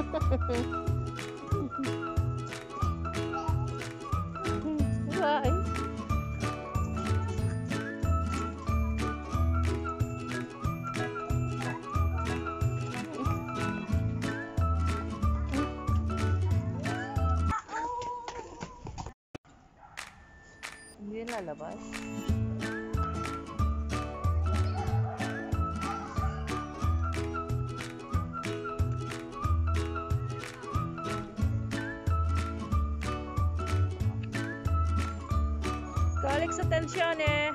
Bye. Hindi lalabas. Calix, attenzione!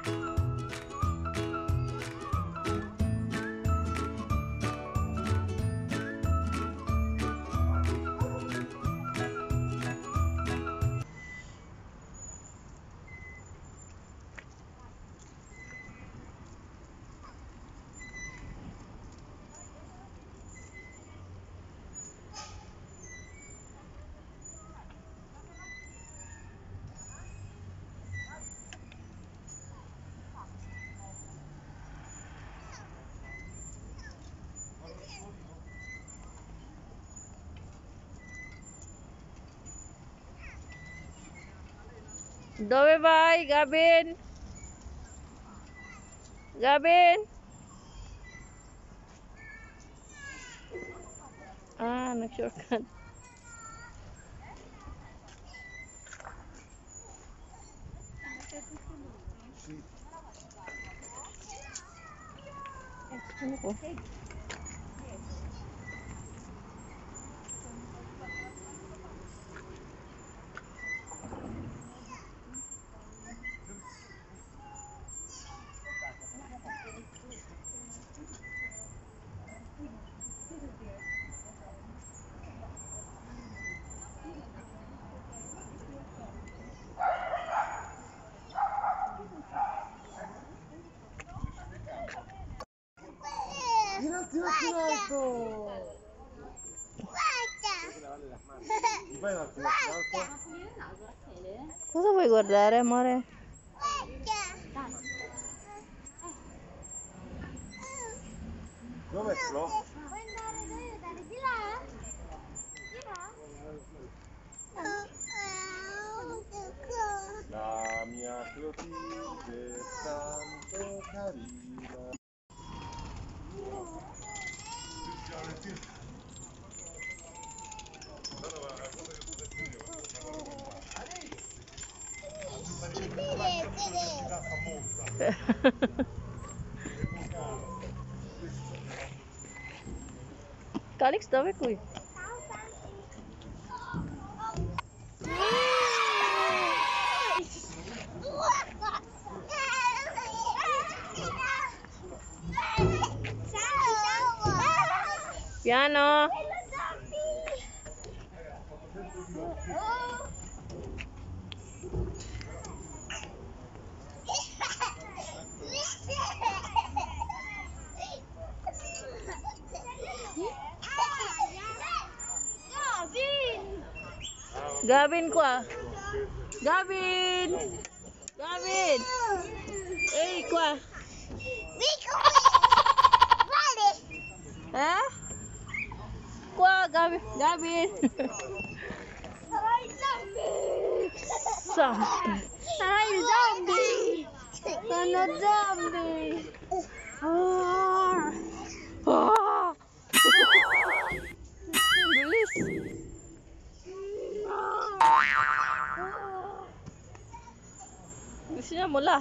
Dove vai, Gavin? Gavin? Ah, nag-shortcut. Ano ko? Cosa vuoi guardare, amore? Dove è Flo? Vuoi andare di là? Di là? La mia Clotilde è tanto carina. Calix, dove qui? Piano! Gavin qua! Gavin! Gavin! Ehi qua! Eh? Qua Gavin! Gavin! Zombie! Sarai il zombie! Sono zombie! Ah! Bilis! Gusto niya mula.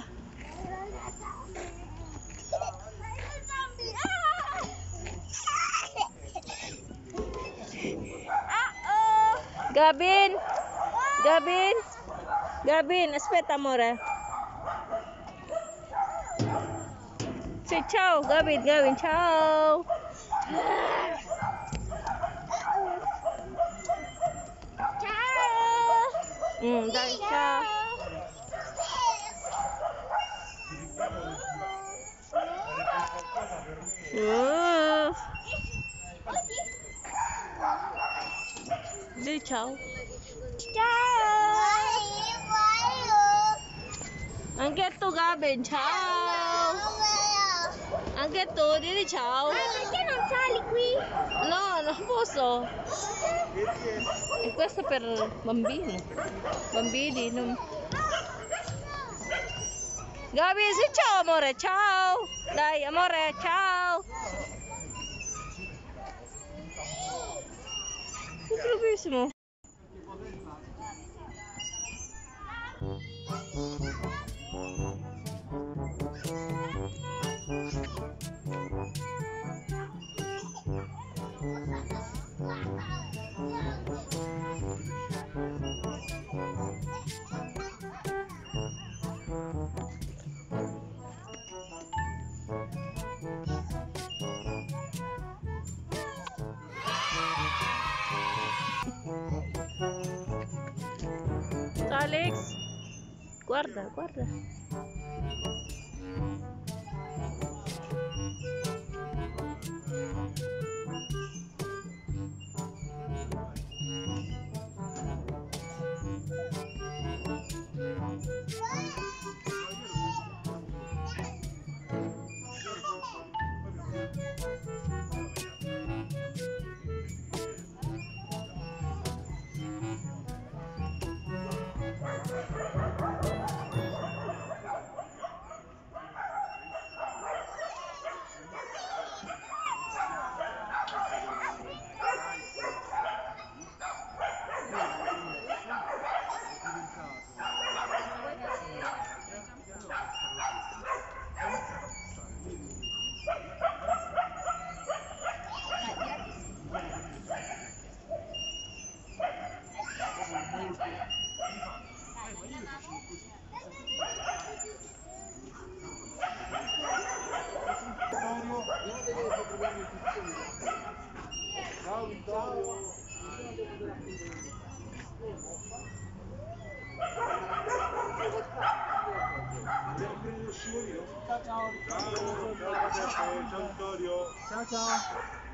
Gavin! Gavin! Gavin, aspetta amore. Say ciao, Gavin, Gavin, ciao. Ciao! Dai, ciao. Di ciao. Ciao! Anche tu Gavin, ciao. Anche tu, di ciao. Perché non sali qui? No, non posso. E questo per bambini. Bambini, non... Gabi, sì, ciao amore, ciao. Dai, amore, ciao. È bravissimo. Alex, guarda, guarda. Ciao Vittorio. Andiamo a prendere lo scivolino? Ciao ciao. Ciao Vittorio. Ciao ciao.